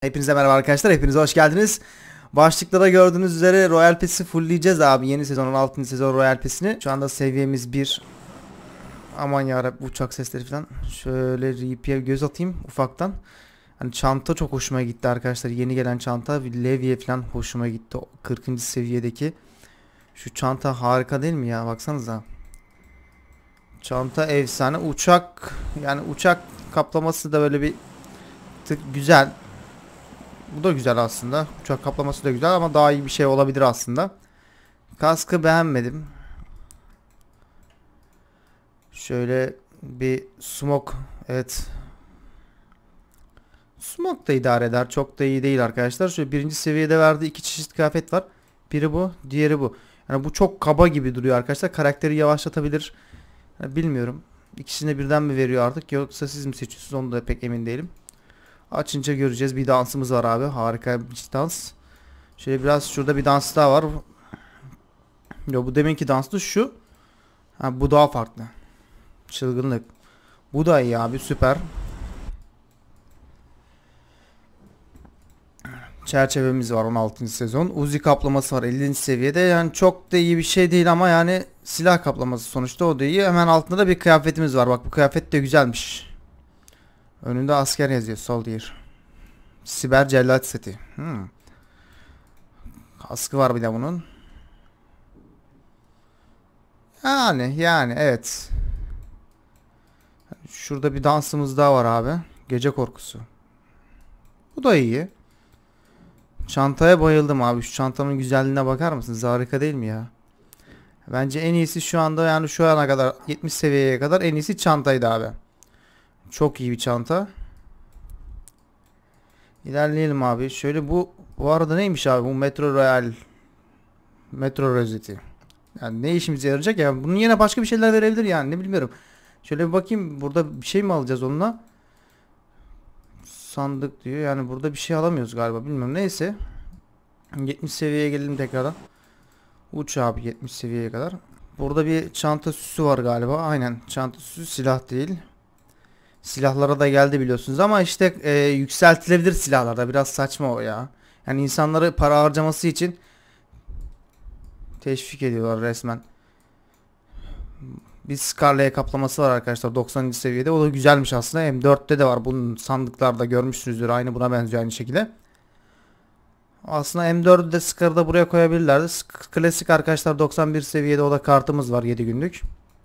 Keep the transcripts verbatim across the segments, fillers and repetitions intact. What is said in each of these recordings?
Hepinize merhaba arkadaşlar. Hepinize hoş geldiniz. Başlıkta da gördüğünüz üzere Royal Pass'i fullleyeceğiz abi. Yeni sezonun altıncı sezon Royal Pass'ini. Şu anda seviyemiz bir. Aman yarabbim, uçak sesleri falan. Şöyle R P'ye göz atayım ufaktan. Hani çanta çok hoşuma gitti arkadaşlar. Yeni gelen çanta. Levye falan hoşuma gitti. kırkıncı seviyedeki. Şu çanta harika değil mi ya? Baksanıza. Çanta efsane. Uçak, yani uçak kaplaması da böyle bir tık güzel. Bu da güzel aslında. Uçak kaplaması da güzel ama daha iyi bir şey olabilir aslında. Kaskı beğenmedim. Şöyle bir smoke. Evet. Smoke da idare eder. Çok da iyi değil arkadaşlar. Şöyle birinci seviyede verdiği iki çeşit kıyafet var. Biri bu, diğeri bu. Yani bu çok kaba gibi duruyor arkadaşlar. Karakteri yavaşlatabilir. Yani bilmiyorum. İkisini birden mi veriyor artık, yoksa siz mi seçiyorsunuz, onu da pek emin değilim. Açınca göreceğiz. Bir dansımız var abi. Harika bir dans. Şöyle biraz şurada bir dans daha var. Yo, bu deminki danstı şu. Ha, bu daha farklı. Çılgınlık. Bu da iyi abi, süper. Çerçevemiz var on altıncı sezon. Uzi kaplaması var ellinci seviyede. Yani çok da iyi bir şey değil ama yani silah kaplaması sonuçta, o da iyi. Hemen altında da bir kıyafetimiz var. Bak, bu kıyafet de güzelmiş. Önünde asker yazıyor. Soldier. Siber cellat seti. Hmm. Kaskı var bir de bunun. Yani yani evet. Şurada bir dansımız daha var abi. Gece korkusu. Bu da iyi. Çantaya bayıldım abi. Şu çantamın güzelliğine bakar mısınız? Harika değil mi ya? Bence en iyisi şu anda, yani şu ana kadar yetmiş seviyeye kadar en iyisi çantaydı abi. Çok iyi bir çanta. İlerleyelim abi. Şöyle bu bu arada neymiş abi? Bu Metro Royal Metro rozeti. Yani ne işimize yarayacak ya? Bunun yerine başka bir şeyler verebilir yani. Ne bilmiyorum. Şöyle bir bakayım, burada bir şey mi alacağız onunla? Sandık diyor. Yani burada bir şey alamıyoruz galiba. Bilmiyorum. Neyse. yetmiş seviyeye gelelim tekrardan. Uç abi yetmiş seviyeye kadar. Burada bir çanta süsü var galiba. Aynen, çanta süsü, silah değil. Silahlara da geldi biliyorsunuz ama işte e, yükseltilebilir silahlarda. Biraz saçma o ya. Yani insanları para harcaması için teşvik ediyorlar resmen. Bir Scarlet kaplaması var arkadaşlar doksanıncı seviyede. O da güzelmiş aslında. M dörtte de var. Bunun sandıklarda görmüşsünüzdür. Aynı buna benziyor aynı şekilde. Aslında M dördü de Scar'ı da buraya koyabilirlerdi. Klasik arkadaşlar doksan bir seviyede, o da kartımız var yedi günlük.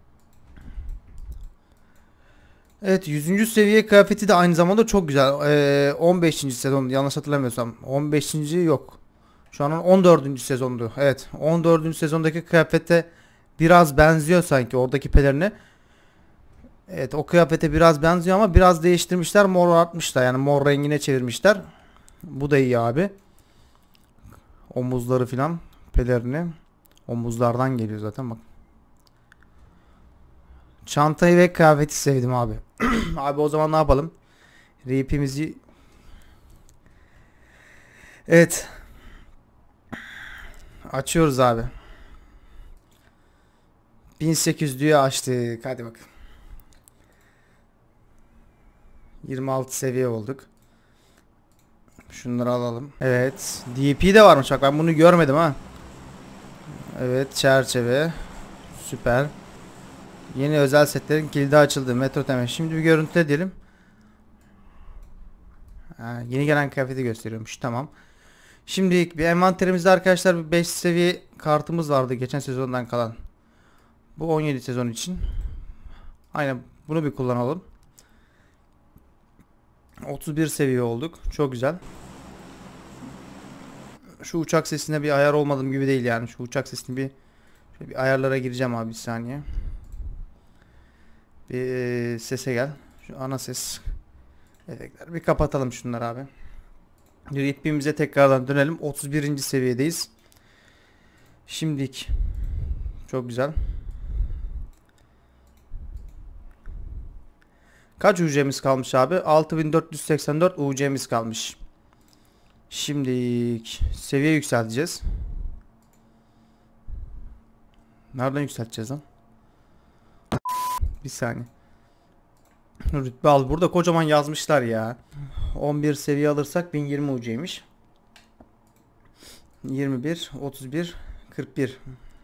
Evet, yüzüncü seviye kıyafeti de aynı zamanda çok güzel. Ee, on beşinci sezon yanlış hatırlamıyorsam. on beşinci yok. Şu an on dördüncü sezondu. Evet, on dördüncü sezondaki kıyafete biraz benziyor sanki, oradaki pelerine. Evet, o kıyafete biraz benziyor ama biraz değiştirmişler, mor atmışlar, yani mor rengine çevirmişler. Bu da iyi abi. Omuzları filan, pelerini omuzlardan geliyor zaten bak. Çantayı ve kıyafeti sevdim abi. Abi o zaman ne yapalım? R P'mizi, evet, açıyoruz abi. bin sekiz yüz diye açtık. Hadi bak. yirmi altı seviye olduk. Şunları alalım. Evet. D P de varmış. Bak, ben bunu görmedim ha. Evet, çerçeve. Süper. Yeni özel setlerin kilidi açıldı. Metro temel. Şimdi bir görüntüle diyelim. Ha, yeni gelen kıyafeti gösteriyormuş. Tamam. Şimdi bir envanterimizde arkadaşlar bir beş seviye kartımız vardı geçen sezondan kalan. Bu on yedi sezon için. Aynen, bunu bir kullanalım. otuz bir seviye olduk. Çok güzel. Şu uçak sesine bir ayar olmadığım gibi değil yani. Şu uçak sesini bir, bir ayarlara gireceğim abi, bir saniye. Bir e, sese gel. Şu ana ses efektler. Bir kapatalım şunları abi. Ritmimize tekrardan dönelim. otuz birinci seviyedeyiz. Şimdilik çok güzel. Kaç U C'miz kalmış abi? altı bin dört yüz seksen dört U C'miz kalmış. Şimdi seviye yükselteceğiz. Nereden yükselteceğiz lan? Bir saniye. Rütbe al. Burada kocaman yazmışlar ya. on bir seviye alırsak bin yirmi U C'ymiş. yirmi bir, otuz bir, kırk bir,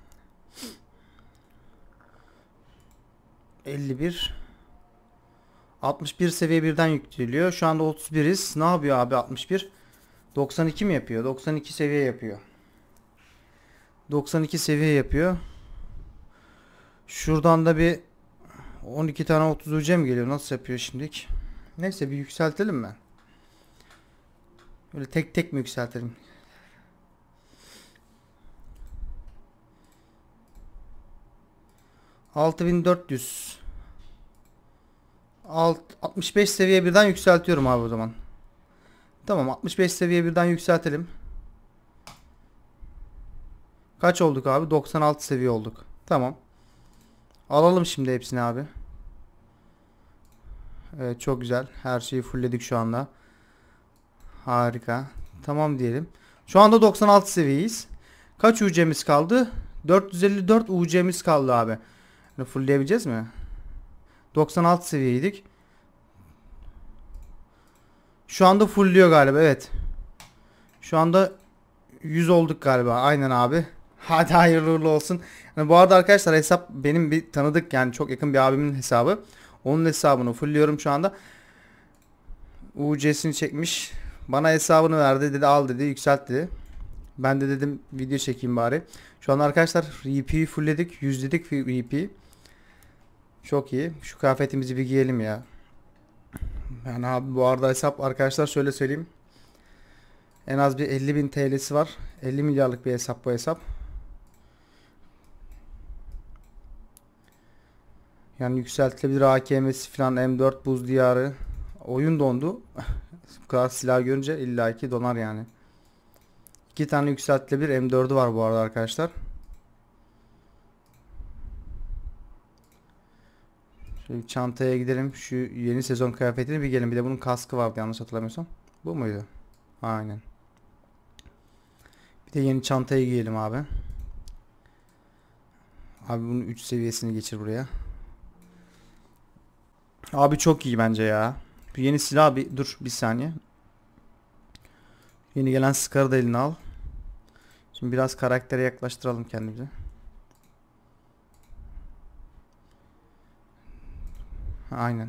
elli bir, altmış bir seviye birden yükleniyor. Şu anda otuz biriz. Ne yapıyor abi altmış bir? doksan iki mi yapıyor? doksan iki seviye yapıyor. doksan iki seviye yapıyor. Şuradan da bir on iki tane otuz U C mi geliyor? Nasıl yapıyor şimdilik? Neyse bir yükseltelim mi? Böyle tek tek mi yükseltelim? altı bin dört yüz. Alt, altmış beş seviye birden yükseltiyorum abi o zaman. Tamam, altmış beş seviye birden yükseltelim. Kaç olduk abi? doksan altı seviye olduk. Tamam. Alalım şimdi hepsini abi. Evet, çok güzel. Her şeyi fullledik şu anda. Harika. Tamam diyelim. Şu anda doksan altı seviyeyiz. Kaç U C'miz kaldı? dört yüz elli dört U C'miz kaldı abi. Yani fullleyebileceğiz mi? doksan altı seviyeydik. Şu anda fullliyor galiba, evet. Şu anda yüz olduk galiba. Aynen abi. Hadi hayırlı uğurlu olsun. Yani bu arada arkadaşlar hesap benim bir tanıdık, yani çok yakın bir abimin hesabı. Onun hesabını fullliyorum şu anda. U C'sini çekmiş. Bana hesabını verdi, dedi al dedi, yükselt dedi. Ben de dedim video çekeyim bari. Şu an arkadaşlar R P'yi fullledik. yüzledik R P'yi. Çok iyi. Şu kıyafetimizi bir giyelim ya. Yani abi bu arada hesap arkadaşlar şöyle söyleyeyim. En az bir elli bin T L'si var. elli milyarlık bir hesap bu hesap. Yani yükseltilebilir A K M'si falan, M dört buz diyarı. Oyun dondu. Bu kadar silah görünce illaki donar yani. İki tane yükseltilebilir M dördü var bu arada arkadaşlar. Şöyle çantaya gidelim. Şu yeni sezon kıyafetini bir gelin. Bir de bunun kaskı vardı yanlış hatırlamıyorsam. Bu muydu? Aynen. Bir de yeni çantayı giyelim abi. Abi bunun üç seviyesini geçir buraya. Abi çok iyi bence ya. Bir yeni silah, bir dur bir saniye. Yeni gelen Scar'ı da eline al. Şimdi biraz karaktere yaklaştıralım kendimizi. Aynen.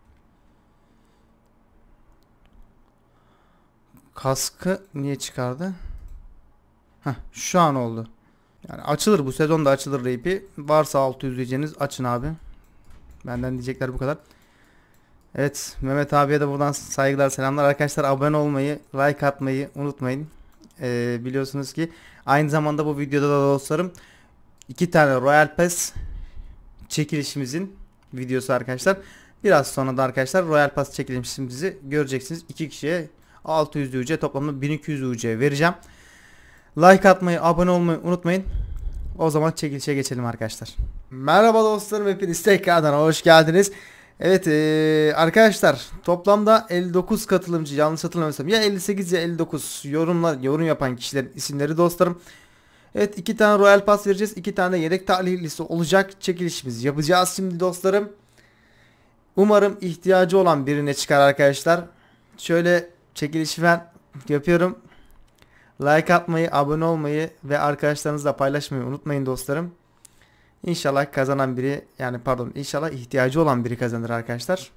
Kaskı niye çıkardı? Heh, şu an oldu. Yani açılır, bu sezonda açılır R P. Varsa altı yüz diyeceğiniz açın abi. Benden diyecekler bu kadar. Evet, Mehmet abiye de buradan saygılar selamlar. Arkadaşlar abone olmayı, like atmayı unutmayın. Ee, biliyorsunuz ki aynı zamanda bu videoda da dostlarım iki tane Royal Pass çekilişimizin videosu arkadaşlar. Biraz sonra da arkadaşlar Royal Pass çekilişimizi göreceksiniz. iki kişiye altı yüz U C, toplamda bin iki yüz U C vereceğim. Like atmayı, abone olmayı unutmayın. O zaman çekilişe geçelim arkadaşlar. Merhaba dostlarım, hepiniz tekrardan hoş geldiniz. Evet ee, arkadaşlar toplamda elli dokuz katılımcı, yanlış hatırlamıyorsam ya elli sekiz ya elli dokuz yorumlar yorum yapan kişilerin isimleri dostlarım. Evet, iki tane Royal Pass vereceğiz, iki tane yedek talihlisi olacak, çekilişimiz yapacağız şimdi dostlarım. Umarım ihtiyacı olan birine çıkar arkadaşlar. Şöyle çekilişi ben yapıyorum. Like atmayı, abone olmayı ve arkadaşlarınızla paylaşmayı unutmayın dostlarım. İnşallah kazanan biri, yani pardon inşallah ihtiyacı olan biri kazanır arkadaşlar.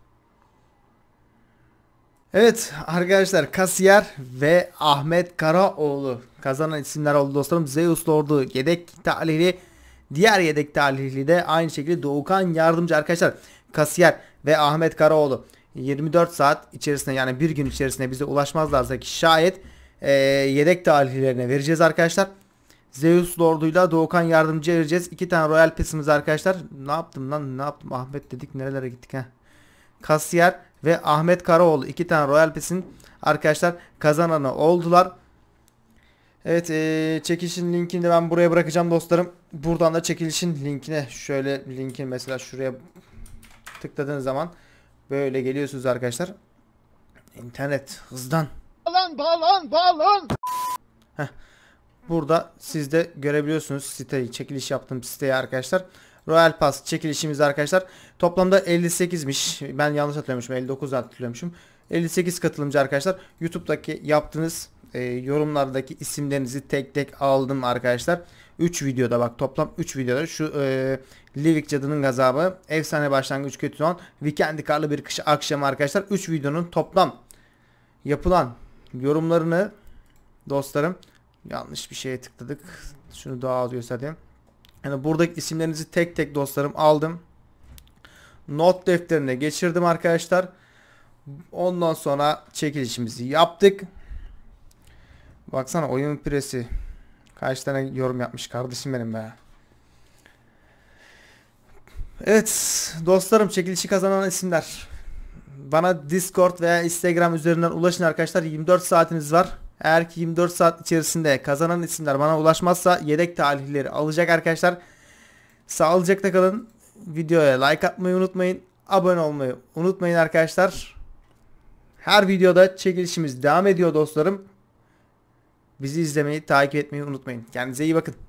Evet arkadaşlar, Kasiyer ve Ahmet Karaoğlu kazanan isimler oldu dostlarım. Zeus Lord'u yedek talihli, diğer yedek talihli de aynı şekilde Doğukan Yardımcı arkadaşlar. Kasiyer ve Ahmet Karaoğlu yirmi dört saat içerisinde, yani bir gün içerisinde bize ulaşmazlarsa ki şayet e, yedek talihlilerine vereceğiz arkadaşlar. Zeus Lord'uyla Doğukan Yardımcı'ya vereceğiz. İki tane Royal Pass'imiz arkadaşlar. Ne yaptım lan, ne yaptım, Ahmet dedik nerelere gittik ha. Kasiyer ve Ahmet Karaoğlu iki tane Royal Pass'in arkadaşlar kazananı oldular. Evet, ee, çekilişin linkini de ben buraya bırakacağım dostlarım. Buradan da çekilişin linkine, şöyle linkin mesela şuraya tıkladığınız zaman böyle geliyorsunuz arkadaşlar. İnternet hızdan. Bağlan bağlan bağlan. Heh. Burada siz de görebiliyorsunuz siteyi, çekiliş yaptığım siteyi arkadaşlar. Royal Pass çekilişimiz arkadaşlar. Toplamda elli sekizmiş. Ben yanlış hatırlamışım. elli dokuz hatırlıyormuşum. elli sekiz katılımcı arkadaşlar. YouTube'daki yaptığınız e, yorumlardaki isimlerinizi tek tek aldım arkadaşlar. üç videoda bak, toplam üç videoda şu e, Livik Cadının Gazabı, Efsane Başlangıç Kötü Son, Weekend'i Karlı Bir Kış Akşamı arkadaşlar. üç videonun toplam yapılan yorumlarını dostlarım, yanlış bir şeye tıkladık. Şunu daha az göstereyim. Yani buradaki isimlerinizi tek tek dostlarım aldım. Not defterine geçirdim arkadaşlar. Ondan sonra çekilişimizi yaptık. Baksana oyun piresi. Kaç tane yorum yapmış kardeşim benim be. Evet dostlarım, çekilişi kazanan isimler. Bana Discord veya Instagram üzerinden ulaşın arkadaşlar. yirmi dört saatiniz var. Eğer ki yirmi dört saat içerisinde kazanan isimler bana ulaşmazsa yedek talihleri alacak arkadaşlar. Sağlıcakla kalın. Videoya like atmayı unutmayın. Abone olmayı unutmayın arkadaşlar. Her videoda çekilişimiz devam ediyor dostlarım. Bizi izlemeyi, takip etmeyi unutmayın. Kendinize iyi bakın.